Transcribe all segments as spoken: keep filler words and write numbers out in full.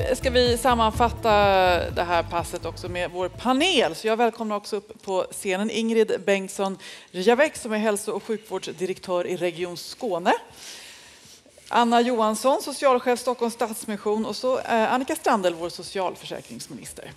ska vi sammanfatta det här passet också med vår panel. Så jag välkomnar också upp på scenen Ingrid Bengtsson Rjavek som är hälso- och sjukvårdsdirektör i Region Skåne. Anna Johansson, socialchef Stockholms Stadsmission, och så eh, Annika Strandhäll, vår socialförsäkringsminister.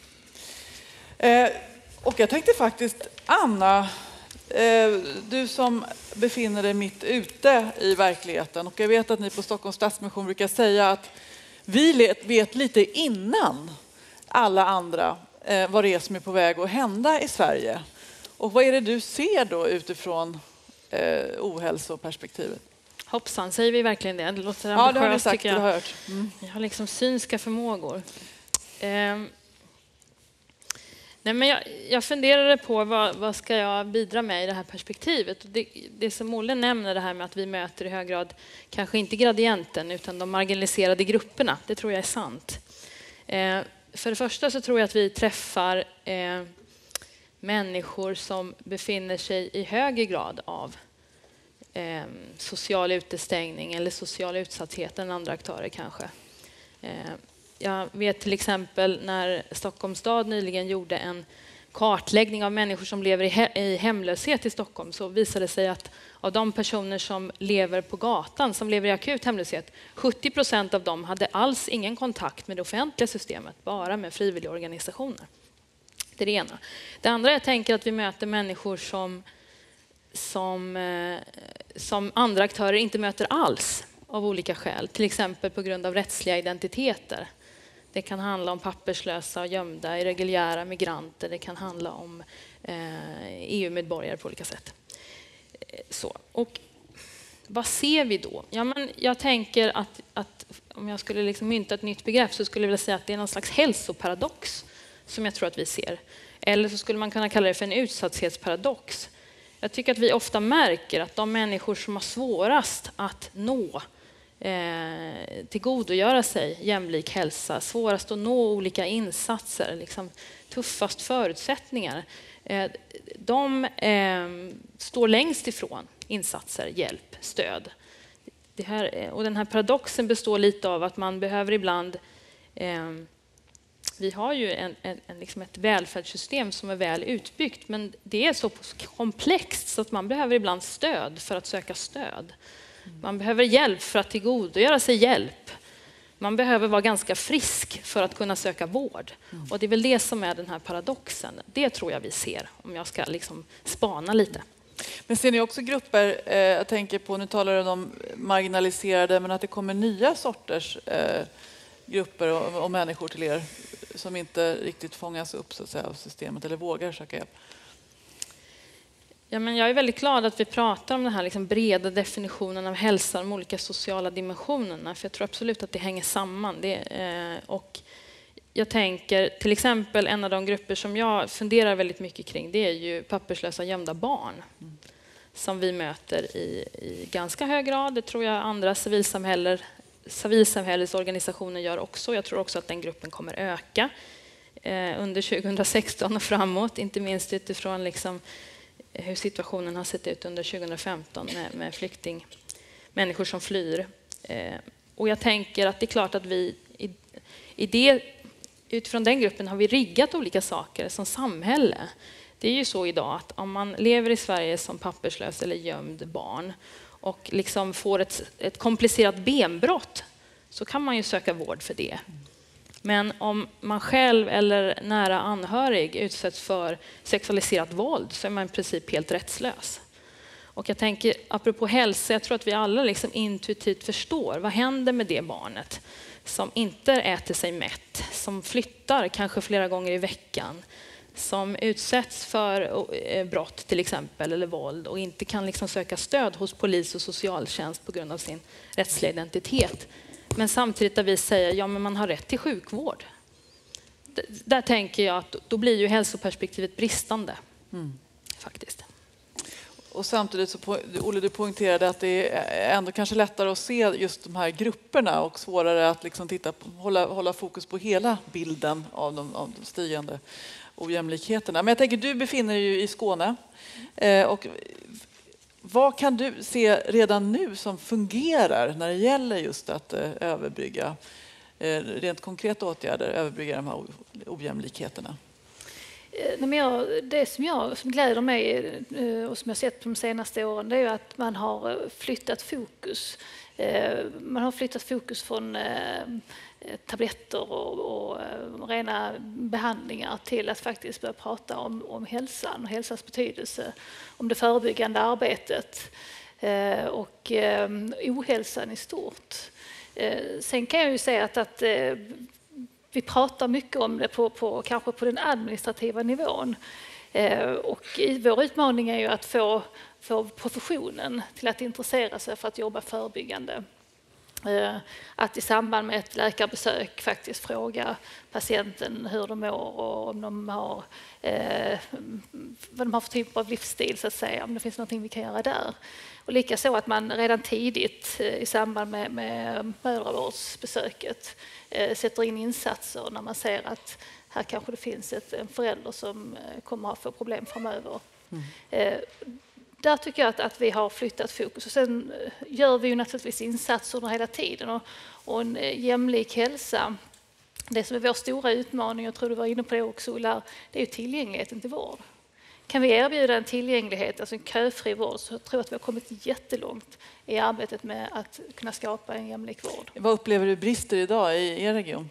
Eh, och jag tänkte faktiskt, Anna, eh, du som befinner dig mitt ute i verkligheten, och jag vet att ni på Stockholms Stadsmission brukar säga att vi vet lite innan alla andra eh, vad det är som är på väg att hända i Sverige. Och vad är det du ser då utifrån eh, ohälsoperspektivet? Hoppsan, säger vi verkligen det? Det låter ambitiöst, ja, det har ni sagt, tycker jag. Det har hört. Mm. Jag har liksom synska förmågor. Eh, nej men jag, jag funderade på vad, vad ska jag bidra med i det här perspektivet. Och det, det som Olle nämner, det här med att vi möter i hög grad kanske inte gradienten utan de marginaliserade grupperna. Det tror jag är sant. Eh, för det första så tror jag att vi träffar eh, människor som befinner sig i högre grad av Eh, social utestängning eller social utsatthet än andra aktörer kanske. Eh, jag vet till exempel när Stockholms stad nyligen gjorde en kartläggning av människor som lever i, he- i hemlöshet i Stockholm, så visade det sig att av de personer som lever på gatan, som lever i akut hemlöshet, sjuttio procent av dem hade alls ingen kontakt med det offentliga systemet, bara med frivilliga organisationer. Det är det ena. Det andra, jag tänker att vi möter människor som Som, som andra aktörer inte möter alls av olika skäl. Till exempel på grund av rättsliga identiteter. Det kan handla om papperslösa och gömda, irreguljära migranter. Det kan handla om eh, E U-medborgare på olika sätt. Så. Och vad ser vi då? Ja, men jag tänker att, att om jag skulle liksom mynta ett nytt begrepp så skulle jag vilja säga att det är någon slags hälsoparadox som jag tror att vi ser. Eller så skulle man kunna kalla det för en utsathetsparadox. Jag tycker att vi ofta märker att de människor som har svårast att nå, eh, tillgodogöra sig jämlik hälsa, svårast att nå olika insatser, liksom tuffast förutsättningar, eh, de eh, står längst ifrån insatser, hjälp, stöd. Det här, och den här paradoxen består lite av att man behöver ibland eh, Vi har ju en, en, en, liksom ett välfärdssystem som är väl utbyggt, men det är så komplext så att man behöver ibland stöd för att söka stöd. Man behöver hjälp för att tillgodogöra sig hjälp. Man behöver vara ganska frisk för att kunna söka vård. Och det är väl det som är den här paradoxen. Det tror jag vi ser, om jag ska liksom spana lite. Men ser ni också grupper, eh, jag tänker på, nu talar du om marginaliserade, men att det kommer nya sorters eh, grupper och, och människor till er som inte riktigt fångas upp så att säga, av systemet eller vågar söka hjälp? Ja, men jag är väldigt glad att vi pratar om den här liksom breda definitionen av hälsa, de olika sociala dimensionerna, för jag tror absolut att det hänger samman. Det, eh, och jag tänker till exempel en av de grupper som jag funderar väldigt mycket kring, det är ju papperslösa gömda barn. Mm. Som vi möter i, i ganska hög grad. Det tror jag andra civilsamhällen civilsamhällesorganisationer gör också. Jag tror också att den gruppen kommer öka eh, under tjugohundrasexton och framåt. Inte minst utifrån liksom hur situationen har sett ut under tjugohundrafemton med, med flykting, människor som flyr. Eh, och jag tänker att det är klart att vi i, i det, utifrån den gruppen har vi riggat olika saker som samhälle. Det är ju så idag att om man lever i Sverige som papperslös eller gömd barn och liksom får ett, ett komplicerat benbrott, så kan man ju söka vård för det. Men om man själv eller nära anhörig utsätts för sexualiserat våld så är man i princip helt rättslös. Och jag tänker, apropå hälsa, jag tror att vi alla liksom intuitivt förstår vad händer med det barnet som inte äter sig mätt, som flyttar kanske flera gånger i veckan, som utsätts för brott till exempel eller våld och inte kan liksom söka stöd hos polis och socialtjänst på grund av sin rättsliga identitet. Men samtidigt där vi säger ja, men man har rätt till sjukvård. D- där tänker jag att då blir ju hälsoperspektivet bristande. Mm. Faktiskt. Och samtidigt så, Olle, du poängterade att det är ändå kanske lättare att se just de här grupperna och svårare att liksom titta på, hålla, hålla fokus på hela bilden av de, av de stigande ojämlikheterna. Men jag tänker, du befinner dig ju i Skåne. Eh, och vad kan du se redan nu som fungerar när det gäller just att eh, överbrygga rent konkreta åtgärder överbrygga de här ojämlikheterna? Nej, men jag, det som jag som gläder mig och som jag sett de senaste åren, det är att man har flyttat fokus. Man har flyttat fokus från tabletter och, och, och rena behandlingar till att faktiskt börja prata om, om hälsan och hälsans betydelse, om det förebyggande arbetet och ohälsan i stort. Sen kan jag ju säga att, att vi pratar mycket om det på, på, kanske på den administrativa nivån. Eh, och vår utmaning är ju att få, få professionen till att intressera sig för att jobba förebyggande. Eh, att i samband med ett läkarbesök faktiskt fråga patienten hur de mår och om de har, eh, vad de har för typ av livsstil, så att säga, om det finns någonting vi kan göra där. Och likaså att man redan tidigt i samband med, med mödravårdsbesöket eh, sätter in insatser när man ser att här kanske det finns ett, en förälder som kommer att få problem framöver. Mm. Eh, där tycker jag att, att vi har flyttat fokus. Och sen gör vi ju naturligtvis insatser under hela tiden. Och, och en jämlik hälsa, det som är vår stora utmaning, jag tror du var inne på det också, Ulla, det är ju tillgängligheten till vård. Kan vi erbjuda en tillgänglighet, alltså en köfri vård, så tror jag att vi har kommit jättelångt i arbetet med att kunna skapa en jämlik vård. Vad upplever du brister idag i er region?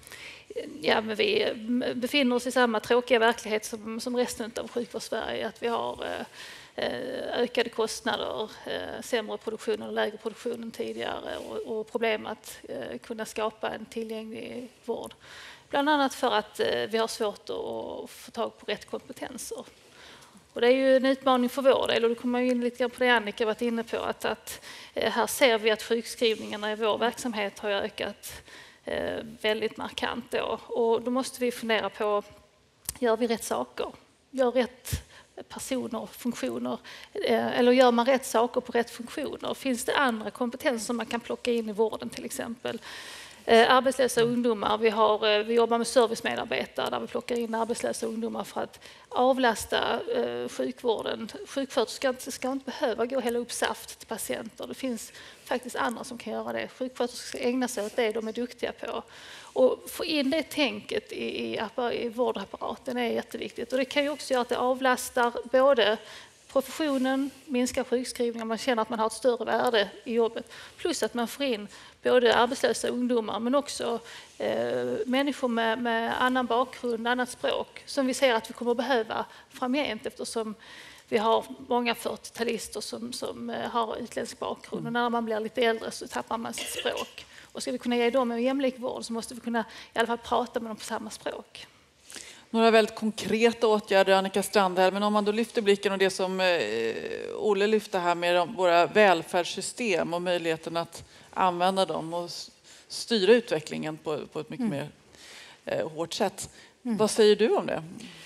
Ja, men vi befinner oss i samma tråkiga verklighet som, som resten av sjukvårdssverige. Att vi har eh, ökade kostnader, eh, sämre produktion och lägre produktion än tidigare och, och problem att eh, kunna skapa en tillgänglig vård. Bland annat för att eh, vi har svårt att få tag på rätt kompetenser. Och det är ju en utmaning för vår del, och då kommer jag in lite grann på det Annika varit inne på, att, att här ser vi att sjukskrivningarna i vår verksamhet har ökat eh, väldigt markant då. Och då måste vi fundera på, gör vi rätt saker? Gör rätt personer, funktioner, eh, eller gör man rätt saker på rätt funktioner? Finns det andra kompetenser man kan plocka in i vården till exempel? Eh, arbetslösa ungdomar, vi, har, eh, vi jobbar med servicemedarbetare där vi plockar in arbetslösa ungdomar för att avlasta eh, sjukvården. Sjuksköterskor ska, ska inte behöva gå och hälla upp saft till patienter. Det finns faktiskt andra som kan göra det. Sjuksköterskor ska ägna sig åt det de är duktiga på. Och få in det tänket i, i, i vårdapparaten är jätteviktigt. Och det kan ju också göra att det avlastar både professionen, minskar sjukskrivningar, man känner att man har ett större värde i jobbet. Plus att man får in både arbetslösa ungdomar men också eh, människor med, med annan bakgrund, annat språk som vi ser att vi kommer att behöva framgent, eftersom vi har många fyrtiotalister som, som eh, har utländsk bakgrund. Mm. Och när man blir lite äldre så tappar man sitt språk. Och ska vi kunna ge dem en jämlik vård så måste vi kunna i alla fall prata med dem på samma språk. Några väldigt konkreta åtgärder, Annika Strandhäll, men om man då lyfter blicken och det som eh, Olle lyfte här med de, våra välfärdssystem och möjligheten att använda dem och styra utvecklingen på, på ett mycket mm. mer eh, hårt sätt. Mm. Vad säger du om det?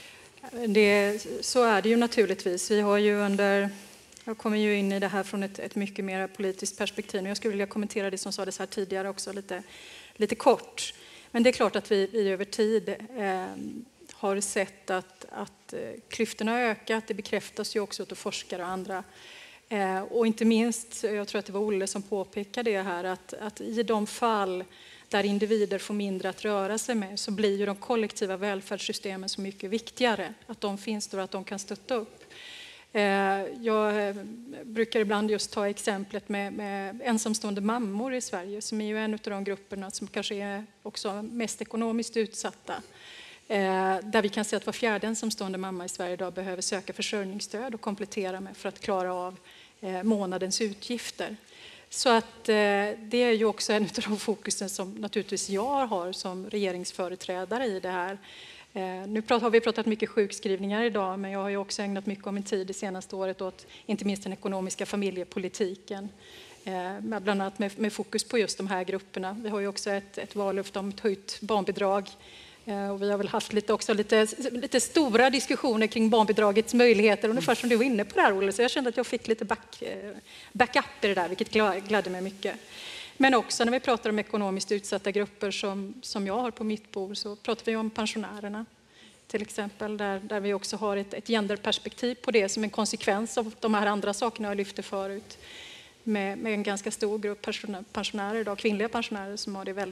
det? Så är det ju naturligtvis. Vi har ju under, jag kommer ju in i det här från ett, ett mycket mer politiskt perspektiv. Jag skulle vilja kommentera det som sades här tidigare också lite, lite kort. Men det är klart att vi, vi över tid eh, har sett att, att klyftorna har ökat. Det bekräftas ju också av forskare och andra. Eh, och inte minst, jag tror att det var Olle som påpekade det här, att, att i de fall där individer får mindre att röra sig med så blir ju de kollektiva välfärdssystemen så mycket viktigare. Att de finns där och att de kan stötta upp. Eh, jag brukar ibland just ta exemplet med, med ensamstående mammor i Sverige som är ju en av de grupperna som kanske är också mest ekonomiskt utsatta. Eh, där vi kan se att var fjärde ensamstående mamma i Sverige idag behöver söka försörjningsstöd och komplettera med för att klara av eh, månadens utgifter. Så att eh, det är ju också en av de fokusen som naturligtvis jag har som regeringsföreträdare i det här. Eh, nu prat, har vi pratat mycket sjukskrivningar idag, men jag har ju också ägnat mycket av min tid det senaste året åt inte minst den ekonomiska familjepolitiken. Eh, med, bland annat med, med fokus på just de här grupperna. Vi har ju också ett, ett vallöfte om ett höjt barnbidrag. Och vi har väl haft lite, också lite, lite stora diskussioner kring barnbidragets möjligheter. Ungefär som du var inne på det här, Olle. Så jag kände att jag fick lite back, backup i det där, vilket gladde mig mycket. Men också när vi pratar om ekonomiskt utsatta grupper som, som jag har på mitt bord så pratar vi om pensionärerna. Till exempel där, där vi också har ett, ett genderperspektiv på det som en konsekvens av de här andra sakerna jag lyfte förut. Med, med en ganska stor grupp pensionärer idag, kvinnliga pensionärer som har det väldigt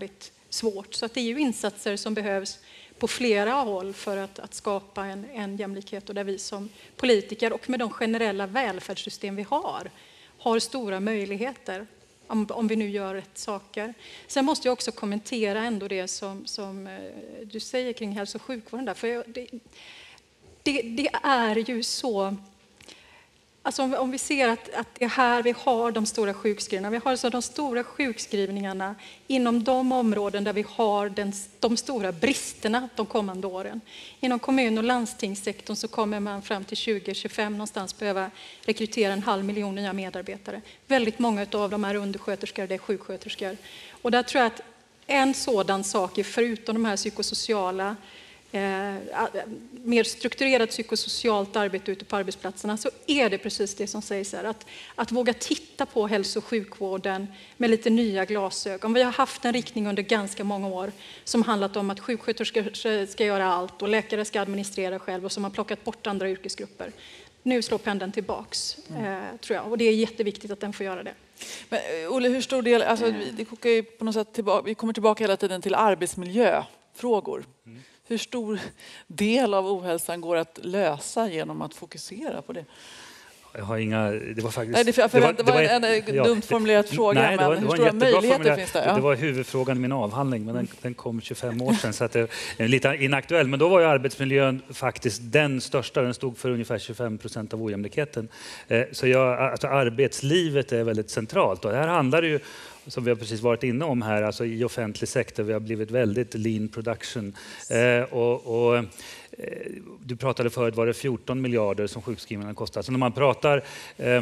svårt. Så att det är ju insatser som behövs på flera håll för att, att skapa en, en jämlikhet och där vi som politiker och med de generella välfärdssystem vi har har stora möjligheter om, om vi nu gör rätt saker. Sen måste jag också kommentera ändå det som, som du säger kring hälso- och sjukvården där. För det, det, det är ju så... Alltså om, om vi ser att, att det är här vi har de stora sjukskrivningarna. Vi har alltså de stora sjukskrivningarna inom de områden där vi har den, de stora bristerna de kommande åren. Inom kommun- och landstingssektorn så kommer man fram till tjugo tjugofem någonstans behöva rekrytera en halv miljon nya medarbetare. Väldigt många av dem är undersköterskor, det är sjuksköterskor. Och där tror jag att en sådan sak är, förutom de här psykosociala Eh, mer strukturerat psykosocialt arbete ute på arbetsplatserna, så är det precis det som sägs här. Att, att våga titta på hälso- och sjukvården med lite nya glasögon. Vi har haft en riktning under ganska många år som handlat om att sjuksköterskor ska göra allt och läkare ska administrera själv, och som har plockat bort andra yrkesgrupper. Nu slår pendeln tillbaks, eh, tror jag. Och det är jätteviktigt att den får göra det. Men Olle, hur stor del, alltså, det kokar ju på något sätt tillbaka, vi kommer tillbaka hela tiden till arbetsmiljöfrågor. Mm. Hur stor del av ohälsan går att lösa genom att fokusera på det? Jag har inga... Det var faktiskt... Nej, det, för, för det, var, det var en, en ja, dumt formulerad fråga, nej, men var, hur stora möjligheter finns det? Ja. Det var huvudfrågan i min avhandling, men den, den kom tjugofem år sedan, så att det är lite inaktuell. Men då var ju arbetsmiljön faktiskt den största. Den stod för ungefär tjugofem procent av ojämlikheten. Så jag, alltså arbetslivet är väldigt centralt. Och det här handlar ju, som vi har precis varit inne om här, alltså i offentlig sektor, vi har blivit väldigt lean production. Eh, och, och, eh, du pratade förut, var det fjorton miljarder som sjukskrivningarna kostar. Så när man pratar eh,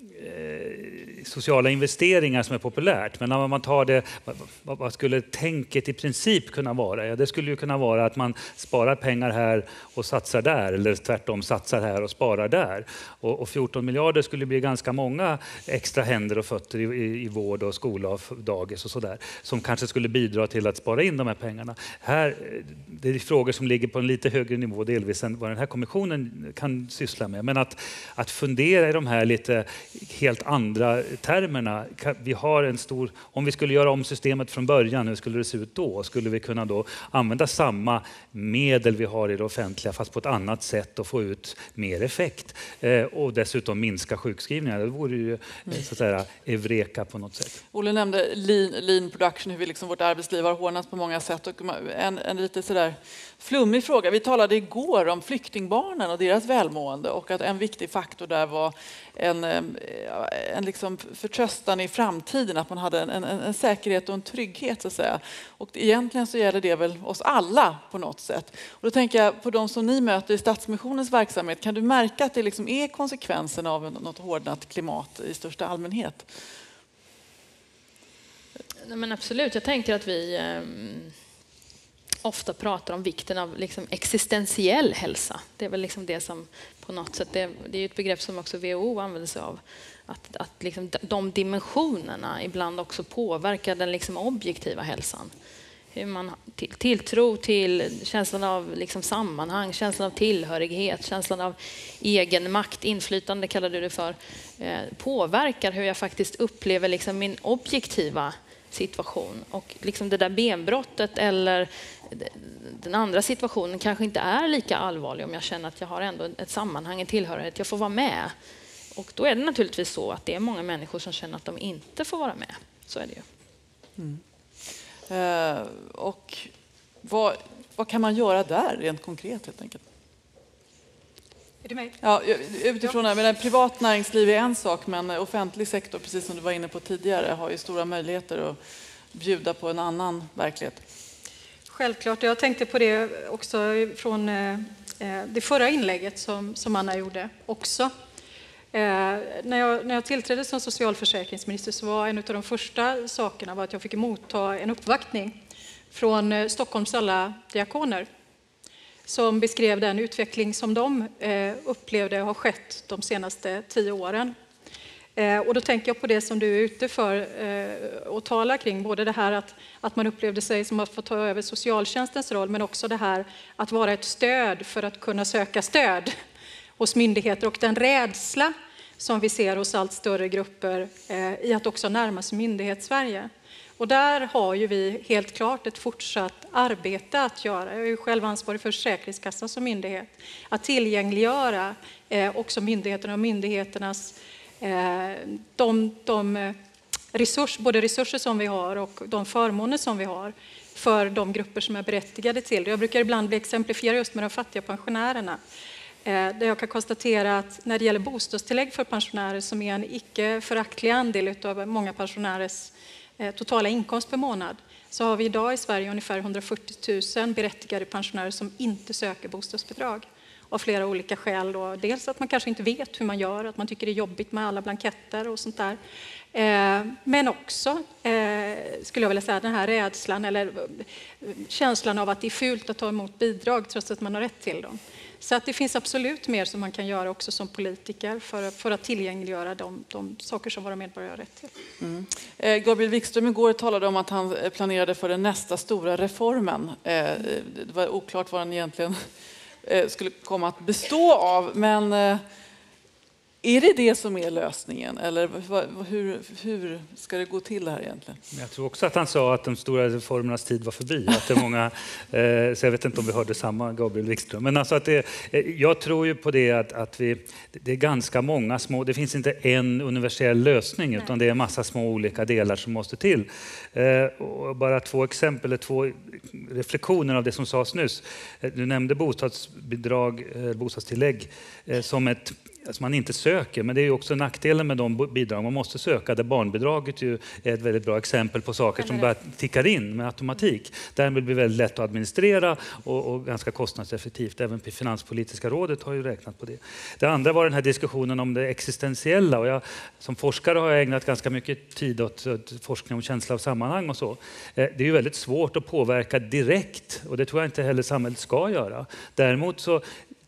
sociala investeringar som är populärt, men när man tar det, vad, vad skulle tänket i princip kunna vara? Ja, det skulle ju kunna vara att man sparar pengar här och satsar där, eller tvärtom satsar här och sparar där. Och, och fjorton miljarder skulle bli ganska många extra händer och fötter i, i, i vård och skola och dagis och sådär, som kanske skulle bidra till att spara in de här pengarna. Här, det är frågor som ligger på en lite högre nivå delvis än vad den här kommissionen kan syssla med, men att, att fundera i de här lite helt andra termerna. Vi har en stor, om vi skulle göra om systemet från början, hur skulle det se ut då? Skulle vi kunna då använda samma medel vi har i det offentliga fast på ett annat sätt och få ut mer effekt? Eh, och dessutom minska sjukskrivningar. Det vore ju mm. så att säga eureka på något sätt. Olle nämnde lean, lean production, hur vi liksom, vårt arbetsliv har hårdnats på många sätt. Och en, en lite sådär flummig fråga. Vi talade igår om flyktingbarnen och deras välmående, och att en viktig faktor där var en, en liksom förtröstan i framtiden, att man hade en, en, en säkerhet och en trygghet, så att säga. Och egentligen så gäller det väl oss alla på något sätt. Och då tänker jag på de som ni möter i Stadsmissionens verksamhet. Kan du märka att det liksom är konsekvensen av något hårdnat klimat i största allmänhet? Nej, men absolut, jag tänker att vi eh, ofta pratar om vikten av liksom existentiell hälsa. Det är väl liksom det som på något sätt, det, det är ett begrepp som också W H O använder sig av. Att, att liksom de dimensionerna ibland också påverkar den liksom objektiva hälsan. Hur man till, tilltro till känslan av liksom sammanhang, känslan av tillhörighet, känslan av egen makt, inflytande kallar du det för, eh, påverkar hur jag faktiskt upplever liksom min objektiva situation. Och liksom det där benbrottet eller den andra situationen kanske inte är lika allvarlig om jag känner att jag har ändå ett sammanhang, en tillhörighet, jag får vara med. Och då är det naturligtvis så att det är många människor som känner att de inte får vara med. Så är det ju. Mm. Eh, och vad, vad kan man göra där rent konkret helt enkelt? Är det mig? Ja, utifrån ja. Men privat näringsliv är en sak, men offentlig sektor, precis som du var inne på tidigare, har ju stora möjligheter att bjuda på en annan verklighet. Självklart. Jag tänkte på det också från eh, det förra inlägget som, som Anna gjorde också. Eh, när, jag, när jag tillträdde som socialförsäkringsminister så var en av de första sakerna var att jag fick motta en uppvaktning från eh, Stockholms alla diakoner som beskrev den utveckling som de eh, upplevde har skett de senaste tio åren. Eh, och då tänker jag på det som du är ute för eh, och talar kring, både det här att, att man upplevde sig som att få ta över socialtjänstens roll, men också det här att vara ett stöd för att kunna söka stöd hos myndigheter, och den rädsla som vi ser hos allt större grupper eh, i att också närma sig myndighetssverige. Och där har ju vi helt klart ett fortsatt arbete att göra. Jag är ju själv ansvarig för Försäkringskassan som myndighet. Att tillgängliggöra eh, också myndigheterna och myndigheternas eh, de, de resurs, både resurser som vi har och de förmåner som vi har för de grupper som är berättigade till det. Jag brukar ibland exemplifiera just med de fattiga pensionärerna. Där jag kan konstatera att när det gäller bostadstillägg för pensionärer som är en icke föraktlig andel av många pensionärers totala inkomst per månad, så har vi idag i Sverige ungefär hundrafyrtio tusen berättigade pensionärer som inte söker bostadsbidrag. Av flera olika skäl. Då. Dels att man kanske inte vet hur man gör, att man tycker det är jobbigt med alla blanketter och sånt där. Eh, men också, eh, skulle jag vilja säga, den här rädslan eller känslan av att det är fult att ta emot bidrag trots att man har rätt till dem. Så att det finns absolut mer som man kan göra också som politiker för, för att tillgängliggöra de, de saker som våra medborgare har rätt till. Mm. Eh, Gabriel Wikström igår talade om att han planerade för den nästa stora reformen. Eh, det var oklart vad den egentligen skulle komma att bestå av, men är det det som är lösningen eller hur, hur ska det gå till det här egentligen? Jag tror också att han sa att de stora reformernas tid var förbi. Att det är många, eh, så jag vet inte om vi hörde samma Gabriel Wikström. Men alltså att det, jag tror ju på det att, att vi, det är ganska många små, det finns inte en universell lösning utan det är en massa små olika delar som måste till. Eh, och bara två exempel, två reflektioner av det som sades nyss. Du nämnde bostadsbidrag, eh, bostadstillägg eh, som ett alltså man inte söker, men det är ju också nackdelen med de bidrag man måste söka. Där barnbidraget ju är ett väldigt bra exempel på saker som bara tickar in med automatik. Därmed blir det väldigt lätt att administrera och, och ganska kostnadseffektivt. Även Finanspolitiska rådet har ju räknat på det. Det andra var den här diskussionen om det existentiella. Och jag, som forskare har jag ägnat ganska mycket tid åt, åt forskning om känsla av sammanhang och så. Det är ju väldigt svårt att påverka direkt och det tror jag inte heller samhället ska göra. Däremot så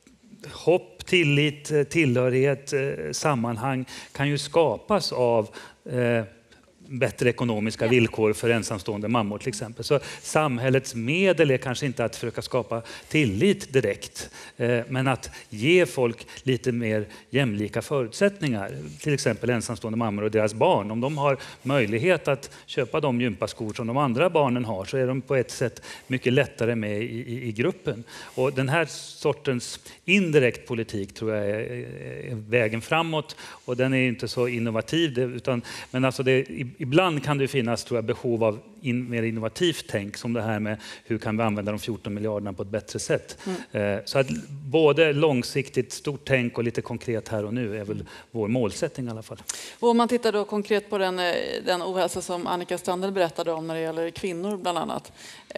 hopp, tillit, tillhörighet, sammanhang kan ju skapas av eh, bättre ekonomiska villkor för ensamstående mammor till exempel. Så samhällets medel är kanske inte att försöka skapa tillit direkt, eh, men att ge folk lite mer jämlika förutsättningar. Till exempel ensamstående mammor och deras barn. Om de har möjlighet att köpa de gympaskor som de andra barnen har så är de på ett sätt mycket lättare med i, i, i gruppen. Och den här sortens indirekt politik tror jag är, är vägen framåt och den är inte så innovativ. Utan, men alltså det, ibland kan det finnas tror jag, behov av in, mer innovativt tänk som det här med hur kan vi använda de fjorton miljarderna på ett bättre sätt. Mm. Så att både långsiktigt stort tänk och lite konkret här och nu är väl vår målsättning i alla fall. Och om man tittar då konkret på den, den ohälsa som Annika Strandhäll berättade om när det gäller kvinnor bland annat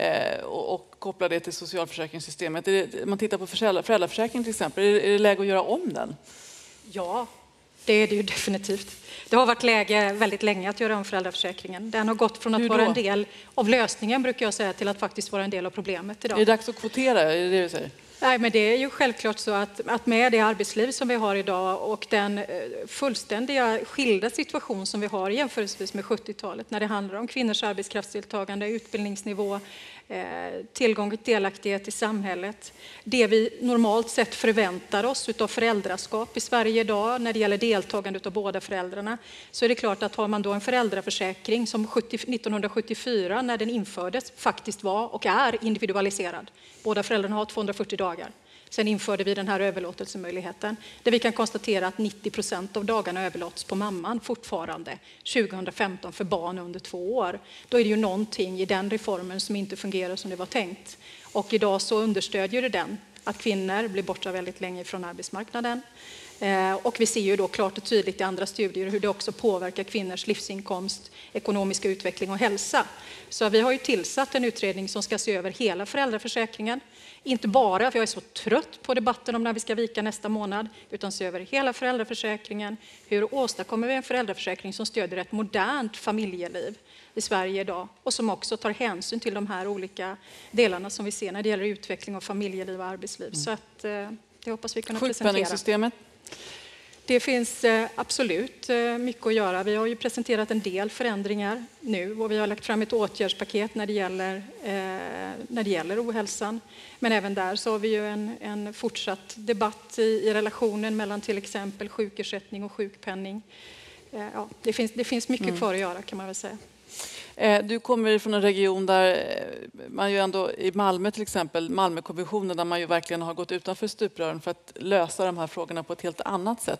och, och kopplar det till socialförsäkringssystemet. Är det, man tittar på föräldraförsäkringen till exempel, är det, är det läge att göra om den? Ja, det är det ju definitivt. Det har varit läge väldigt länge att göra om föräldraförsäkringen. Den har gått från att vara en del av lösningen brukar jag säga till att faktiskt vara en del av problemet idag. Är det dags att kvotera? Är det det du säger? Nej, men det är ju självklart så att, att med det arbetsliv som vi har idag och den fullständiga skilda situation som vi har jämförelsevis med sjuttiotalet när det handlar om kvinnors arbetskraftsdeltagande, utbildningsnivå, tillgång till delaktighet i samhället. Det vi normalt sett förväntar oss utav föräldraskap i Sverige idag när det gäller deltagande av båda föräldrarna, så är det klart att har man då en föräldraförsäkring som nittonhundrasjuttiofyra när den infördes faktiskt var och är individualiserad. Båda föräldrarna har tvåhundrafyrtio dagar. Sen införde vi den här överlåtelsemöjligheten där vi kan konstatera att nittio procent av dagarna överlåts på mamman fortfarande tjugohundrafemton för barn under två år. Då är det ju någonting i den reformen som inte fungerar som det var tänkt. Och idag så understödjer det den att kvinnor blir borta väldigt länge från arbetsmarknaden. Och vi ser ju då klart och tydligt i andra studier hur det också påverkar kvinnors livsinkomst, ekonomiska utveckling och hälsa. Så vi har ju tillsatt en utredning som ska se över hela föräldraförsäkringen. Inte bara för jag är så trött på debatten om när vi ska vika nästa månad, utan se över hela föräldraförsäkringen. Hur åstadkommer vi en föräldraförsäkring som stödjer ett modernt familjeliv i Sverige idag och som också tar hänsyn till de här olika delarna som vi ser när det gäller utveckling av familjeliv och arbetsliv. Mm. Så att, det hoppas vi kunna presentera. Sjukpenningssystemet? Det finns absolut mycket att göra. Vi har ju presenterat en del förändringar nu och vi har lagt fram ett åtgärdspaket när det gäller, eh, när det gäller ohälsan. Men även där så har vi ju en, en fortsatt debatt i, i relationen mellan till exempel sjukersättning och sjukpenning. Eh, ja, det, finns, det finns mycket mm. kvar att göra kan man väl säga. Du kommer från en region där man ju ändå, i Malmö till exempel, Malmökommissionen, där man ju verkligen har gått utanför stuprören för att lösa de här frågorna på ett helt annat sätt.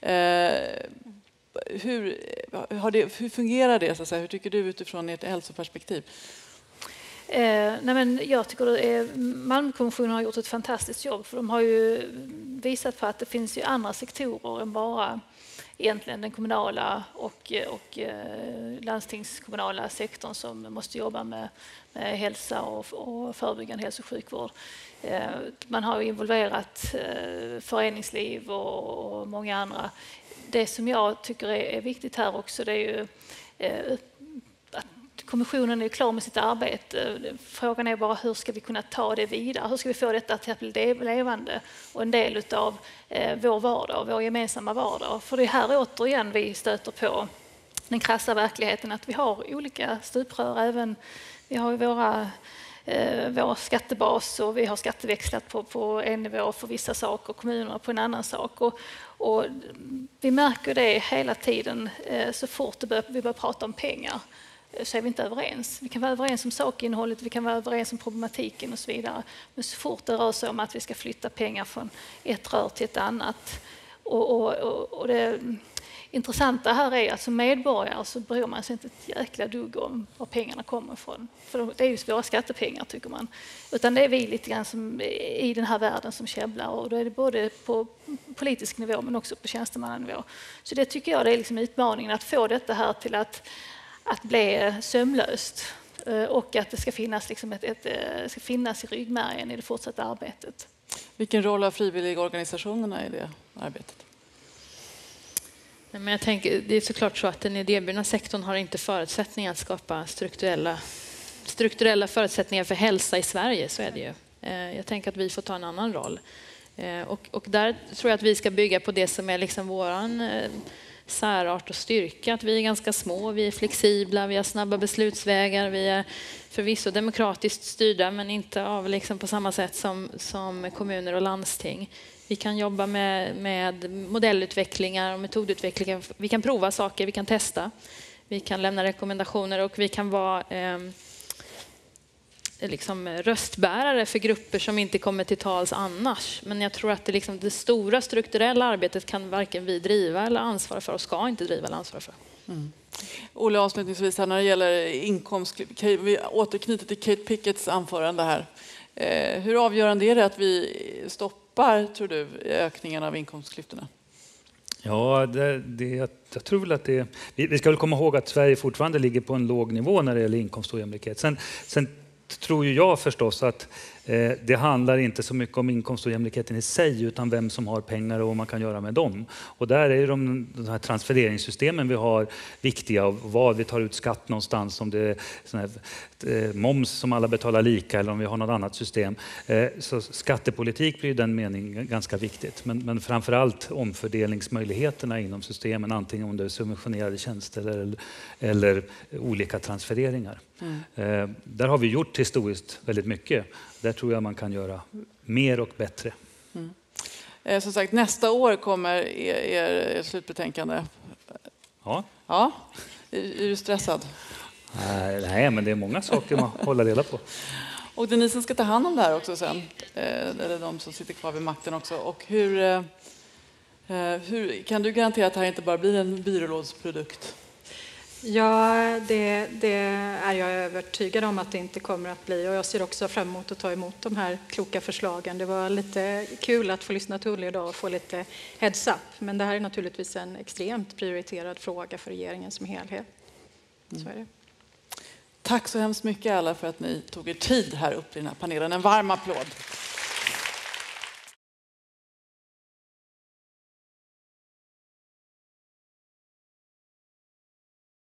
Hur, har det, hur fungerar det? Så att säga? Hur tycker du utifrån ert hälsoperspektiv? Eh, nej men jag tycker att eh, Malmökommissionen har gjort ett fantastiskt jobb, för de har ju visat på att det finns ju andra sektorer än bara egentligen den kommunala och, och eh, landstingskommunala sektorn som måste jobba med, med hälsa och, och förebyggande hälso- och sjukvård. Eh, man har ju involverat eh, föreningsliv och, och många andra. Det som jag tycker är, är viktigt här också, det är ju eh, att kommissionen är klar med sitt arbete. Frågan är bara hur ska vi kunna ta det vidare? Hur ska vi få detta till att bli levande och en del av eh, vår vardag, vår gemensamma vardag? För det är här återigen vi stöter på den krassa verkligheten att vi har olika stuprör. Även, vi har ju våra, eh, vår skattebas och vi har skatteväxlat på, på en nivå för vissa saker och kommunerna på en annan sak. Och, och vi märker det hela tiden eh, så fort det bör, vi börjar prata om pengar. Så är vi inte överens. Vi kan vara överens om sakinnehållet, vi kan vara överens om problematiken och så vidare. Men så fort det rör sig om att vi ska flytta pengar från ett rör till ett annat. Och, och, och, och det intressanta här är att som medborgare så bryr man sig inte ett jäkla dugg om var pengarna kommer ifrån. För det är ju våra skattepengar tycker man. Utan det är vi lite grann som i den här världen som käbblar. Och då är det både på politisk nivå men också på tjänstemannanivå. Så det tycker jag det är liksom utmaningen att få detta här till att att bli sömlöst och att det ska finnas, liksom ett, ett, ska finnas i ryggmärgen i det fortsatta arbetet. Vilken roll har frivilligorganisationerna i det arbetet? Men jag tänker, det är såklart så att den idéburna sektorn har inte förutsättningar att skapa strukturella, strukturella förutsättningar för hälsa i Sverige, så är det ju. Jag tänker att vi får ta en annan roll. Och, och där tror jag att vi ska bygga på det som är liksom våran särart och styrka, att vi är ganska små, vi är flexibla, vi har snabba beslutsvägar, vi är förvisso demokratiskt styrda men inte av liksom på samma sätt som, som kommuner och landsting. Vi kan jobba med, med modellutvecklingar och metodutvecklingar, vi kan prova saker, vi kan testa, vi kan lämna rekommendationer och vi kan vara eh, liksom röstbärare för grupper som inte kommer till tals annars. Men jag tror att det, liksom, det stora strukturella arbetet kan varken vi driva eller ansvara för och ska inte driva eller ansvara för. Mm. Olle, avslutningsvis här när det gäller inkomst, vi återknyter till Kate Picketts anförande här. Eh, hur avgörande är det att vi stoppar, tror du, ökningen av inkomstklyftorna? Ja, det, det, jag tror väl att det... Vi, vi ska väl komma ihåg att Sverige fortfarande ligger på en låg nivå när det gäller inkomstojämlikhet. Sen, sen tror ju jag förstås att eh, det handlar inte så mycket om inkomstojämlikheten i sig utan vem som har pengar och vad man kan göra med dem. Och där är ju de, de här transfereringssystemen vi har viktiga, och vad vi tar ut skatt någonstans, om det är sån här, eh, moms som alla betalar lika eller om vi har något annat system. Eh, så skattepolitik blir i den meningen ganska viktigt. Men, men framförallt omfördelningsmöjligheterna inom systemen, antingen om det är subventionerade tjänster eller, eller olika transfereringar. Mm. Eh, där har vi gjort historiskt väldigt mycket. Där tror jag man kan göra mer och bättre. Mm. Eh, som sagt, nästa år kommer er, er, er slutbetänkande. Ja. Ja. Är, är du stressad? Eh, nej, men det är många saker man håller reda på. Och det är ni som ska ta hand om det här också sen. Eh, eller de som sitter kvar vid makten också. Och hur, eh, hur kan du garantera att det här inte bara blir en byrålådsprodukt? Ja, det, det är jag övertygad om att det inte kommer att bli. Och jag ser också fram emot att ta emot de här kloka förslagen. Det var lite kul att få lyssna till Ulle idag och få lite heads up. Men det här är naturligtvis en extremt prioriterad fråga för regeringen som helhet. Så är det. Tack så hemskt mycket alla för att ni tog er tid här uppe i den här panelen. En varm applåd.